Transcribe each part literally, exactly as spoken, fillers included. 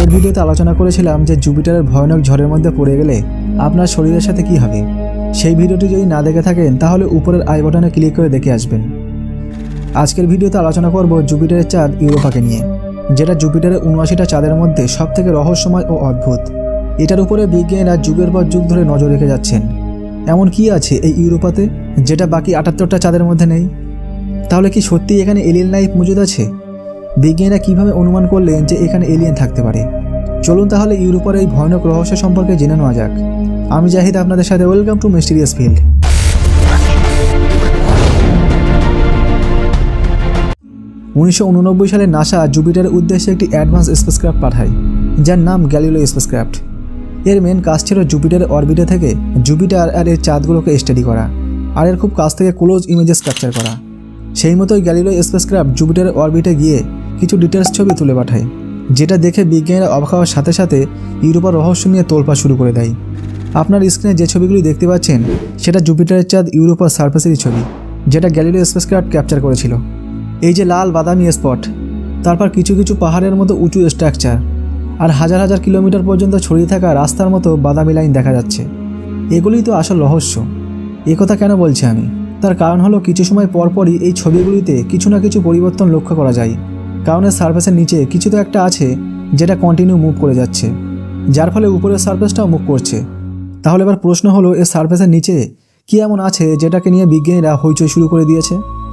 আগের ভিডিওতে আলোচনা করেছিলাম যে জুপিটারের ভয়ানক ঝড়ের মধ্যে পড়ে গেলে আপনার শরীরের সাথে কি হবে। সেই ভিডিওটি যদি না দেখে থাকেন তাহলে উপরের আই বাটনে ক্লিক করে দেখে আসবেন। আজকের ভিডিওতে আলোচনা করব জুপিটারের চাঁদ ইউরোপাকে নিয়ে, যেটা জুপিটারের উনআশিটা চাঁদের মধ্যে সবথেকে রহস্যময় ও অদ্ভুত। এটার উপরে বিজ্ঞানীরা যুগের পর যুগ ধরে নজর রেখে যাচ্ছেন। এমন কি আছে এই ইউরোপাতে যেটা বাকি আটাত্তরটা চাঁদের মধ্যে নেই? তাহলে কি সত্যি এখানে এলিয়েন লাইফ মজুদ আছে? বিজ্ঞানীরা কিভাবে অনুমান করলেন যে এখানে এলিয়েন থাকতে পারে? চলুন তাহলে ইউরোপের এই ভয়ানক রহস্য সম্পর্কে জেনে নেওয়া যাক। আমি জাহিদ আপনাদের সাথে, ওয়েলকাম টু মিস্টিরিয়াস ফিল্ড। উনিশশো উননব্বই সালে নাসা জুপিটারের উদ্দেশ্যে একটি অ্যাডভান্স স্পেসক্রাফট পাঠায়, যার নাম গ্যালিলিও স্পেসক্রাফট। এর মেন কাজ ছিল জুপিটারের অরবিটে থেকে জুপিটার আর এর চাঁদগুলোকে স্টাডি করা, আর এর খুব কাছ থেকে ক্লোজ ইমেজেস ক্যাপচার করা। সেই মতোই গ্যালিলিও স্পেসক্রাফট জুপিটারের অরবিটে গিয়ে কিছু ডিটেলস ছবি তুলে পাঠায়, যেটা দেখে বিজ্ঞানীরা অবাক হওয়ার সাথে সাথে ইউরোপার রহস্য নিয়ে তোলপাড় শুরু করে দেয়। আপনার স্ক্রিনে যে ছবিগুলি দেখতে পাচ্ছেন সেটা জুপিটারের চাঁদ ইউরোপার সার্ফেসেরই ছবি, যেটা গ্যালিলিও স্পেসক্রাফট ক্যাপচার করেছিল। এই যে লাল বাদামি স্পট, তারপর কিছু কিছু পাহাড়ের মতো উঁচু স্ট্রাকচার, আর হাজার হাজার কিলোমিটার পর্যন্ত ছড়িয়ে থাকা রাস্তার মতো বাদামি লাইন দেখা যাচ্ছে। এগুলোই তো আসল রহস্য। একথা কেন বলছি আমি? তার কারণ হলো কিছু সময় পরপরই এই ছবিগুলিতে কিছু না কিছু পরিবর্তন লক্ষ্য করা যায়। কারণ এর সার্ফেসের নিচে কিছু তো একটা আছে যেটা কন্টিনিউ মুভ করে যাচ্ছে, যার ফলে উপরের সার্ফেসটাও মুভ করছে। তাহলে এবার প্রশ্ন হলো, এর সার্ফেসের নিচে কী এমন আছে যেটাকে নিয়ে বিজ্ঞানীরা হইচই শুরু করে দিয়েছে?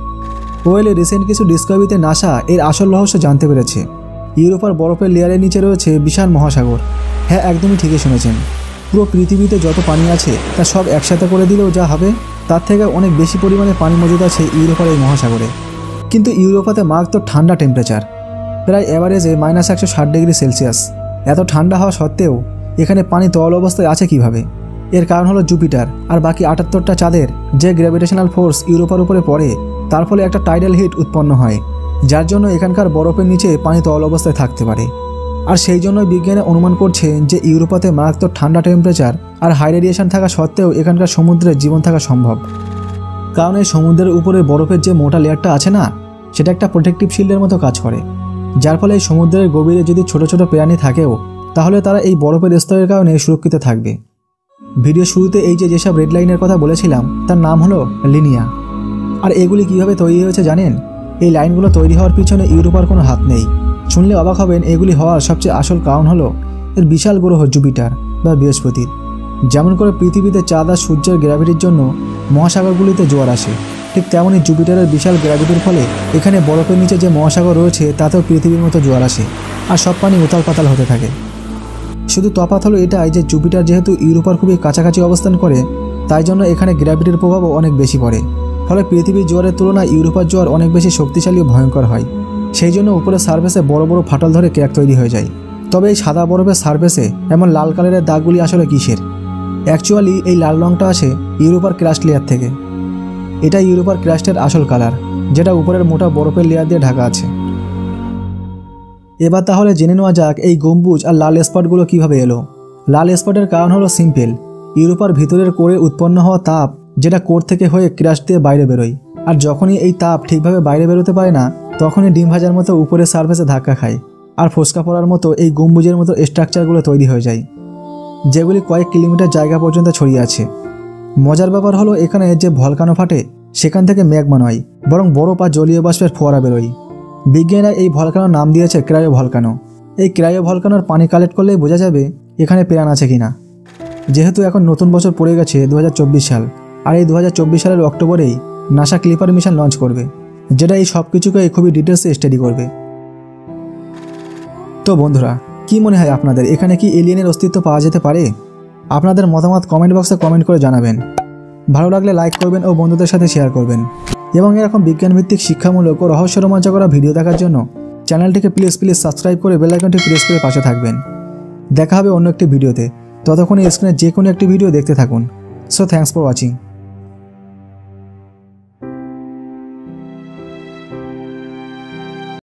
ওয়েল, রিসেন্ট কিছু ডিসকভারিতে নাসা এর আসল রহস্য জানতে পেরেছে। ইউরোপার বরফের লেয়ারের নিচে রয়েছে বিশাল মহাসাগর। হ্যাঁ, একদমই ঠিকই শুনেছেন। পুরো পৃথিবীতে যত পানি আছে তা সব একসাথে করে দিলেও যা হবে তার থেকে অনেক বেশি পরিমাণে পানি মজুদ আছে ইউরোপার এই মহাসাগরে। কিন্তু ইউরোপাতে মারাত্মক ঠান্ডা টেম্পারেচার, প্রায় অ্যাভারেজে মাইনাস একশো ষাট ডিগ্রি সেলসিয়াস। এত ঠান্ডা হওয়া সত্ত্বেও এখানে পানি তরল অবস্থায় আছে কিভাবে? এর কারণ হলো জুপিটার আর বাকি আটাত্তরটা চাঁদের যে গ্র্যাভিটেশনাল ফোর্স ইউরোপার উপরে পড়ে, তার ফলে একটা টাইডাল হিট উৎপন্ন হয়, যার জন্য এখানকার বরফের নিচে পানি তরল অবস্থায় থাকতে পারে। আর সেই জন্যই বিজ্ঞানী অনুমান করছে যে ইউরোপাতে মারাত্মক ঠান্ডা টেম্পারেচার আর হাই রেডিয়েশন থাকা সত্ত্বেও এখানকার সমুদ্রে জীবন থাকা সম্ভব। কারণ এই সমুদ্রের উপরে বরফের যে মোটা লেয়ারটা আছে না, সেটা একটা প্রোটেক্টিভ শিল্ডের মতো কাজ করে, যার ফলে এই সমুদ্রের গভীরে যদি ছোট ছোট প্রাণী থাকেও তাহলে তারা এই বরফের স্তরের কারণে সুরক্ষিত থাকবে। ভিডিও শুরুতে এই যে যেসব রেড লাইনের কথা বলেছিলাম তার নাম হলো লিনিয়া। আর এগুলি কিভাবে তৈরি হয়েছে জানেন? এই লাইনগুলো তৈরি হওয়ার পিছনে ইউরোপার কোনো হাত নেই। শুনলে অবাক হবেন, এগুলি হওয়ার সবচেয়ে আসল কারণ হলো এর বিশাল গ্রহ জুপিটার বা বৃহস্পতির। যেমন করে পৃথিবীতে চাঁদ আর সূর্যের গ্র্যাভিটির জন্য মহাসাগরগুলিতে জোয়ার আসে, ঠিক তেমনই জুপিটারের বিশাল গ্র্যাভিটির ফলে এখানে বরফের নিচে যে মহাসাগর রয়েছে তাতেও পৃথিবীর মতো জোয়ার আসে, আর সব পানি উতাল পাতাল হতে থাকে। শুধু তফাৎ হলো এটাই যে জুপিটার যেহেতু ইউরোপার খুবই কাছাকাছি অবস্থান করে, তাই জন্য এখানে গ্র্যাভিটির প্রভাবও অনেক বেশি পড়ে। ফলে পৃথিবীর জোয়ারের তুলনায় ইউরোপার জোয়ার অনেক বেশি শক্তিশালী ও ভয়ঙ্কর হয়। সেই জন্য উপরের সার্ফেসে বড় বড় ফাটল ধরে ক্র্যাক তৈরি হয়ে যায়। তবে এই সাদা বরফের সার্ফেসে এমন লাল কালারের দাগগুলি আসলে কিসের? অ্যাকচুয়ালি এই লাল রঙটা আসে ইউরোপার ক্রাস্ট লেয়ার থেকে। এটা ইউরোপার ক্রাস্টের আসল কালার, যেটা উপরের মোটা বরফের লেয়ার দিয়ে ঢাকা আছে। এবার তাহলে জেনে নেওয়া যাক এই গম্বুজ আর লাল স্পটগুলো কিভাবে এলো। লাল স্পটের কারণ হলো সিম্পল, ইউরোপার ভিতরের কোরে উৎপন্ন হওয়া তাপ যেটা কোর থেকে হয়ে ক্রাস্ট দিয়ে বাইরে বেরোয়। আর যখনই এই তাপ ঠিকভাবে বাইরে বেরোতে পারে না, তখনই ডিম ভাজার মতো উপরের সার্ফেসে ধাক্কা খায়, আর ফোসকা পড়ার মতো এই গম্বুজের মতো স্ট্রাকচারগুলো তৈরি হয়ে যায়, যেগুলি কয়েক কিলোমিটার জায়গা পর্যন্ত ছড়িয়ে আছে। মজার ব্যাপার হলো এখানে যে ভলকানো ফাটে সেখান থেকে ম্যাগমা নয়, বরং বরফ আর জলীয় বাষ্পের ফোয়ারা বেরোয়। বিজ্ঞানীরা এই ভলকানোর নাম দিয়েছে ক্রায়ো ভলকানো। এই ক্রায়ো ভলকানোর পানি কালেক্ট করলেই বোঝা যাবে এখানে প্রাণ আছে কিনা। যেহেতু এখন নতুন বছর পড়ে গেছে দু হাজার চব্বিশ সাল, আর এই দু হাজার চব্বিশ সালের অক্টোবরেই নাসা ক্লিপার মিশন লঞ্চ করবে, যেটা এই সব কিছুকে খুবই ডিটেলসে স্টাডি করবে। তো বন্ধুরা, কি মনে হয় আপনাদের, এখানে কি এলিয়েনের অস্তিত্ব পাওয়া যেতে পারে? আপনাদের মতামত কমেন্ট বক্সে কমেন্ট করে জানাবেন। ভালো লাগলে লাইক করবেন ও বন্ধুদের সাথে শেয়ার করবেন। এবং এরকম বিজ্ঞানভিত্তিক শিক্ষামূলক ও রহস্য রোমাঞ্চকর ভিডিও দেখার জন্য চ্যানেলটিকে প্লিজ প্লিজ সাবস্ক্রাইব করে বেল আইকনটি প্রেস করে পাশে থাকবেন। দেখা হবে অন্য একটি ভিডিওতে। ততক্ষণে স্ক্রিনে যে কোনো একটি ভিডিও দেখতে থাকুন। So thanks for watching.